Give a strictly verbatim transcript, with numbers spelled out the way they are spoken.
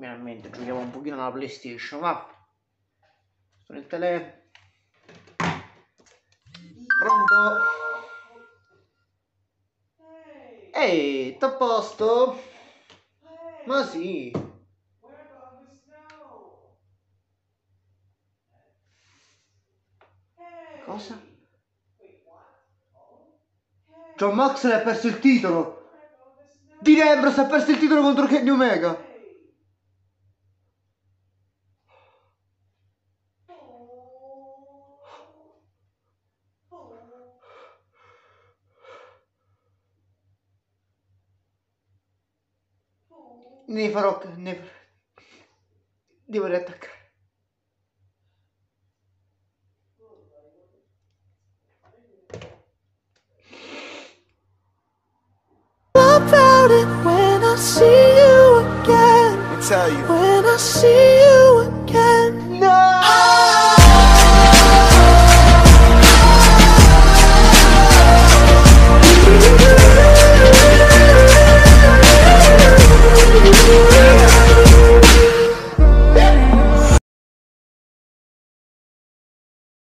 Finalmente giochiamo un pochino alla PlayStation, va. Sto nel tele. Pronto? Ehi, t'ho a posto? Ma sì. Cosa? John Moxley ha perso il titolo. Dean Ambrose ha perso il titolo contro Kenny Omega. Ne farò... Ne... Devo riattaccare. About it when I see you again. Let me tell you. When I see you again. No!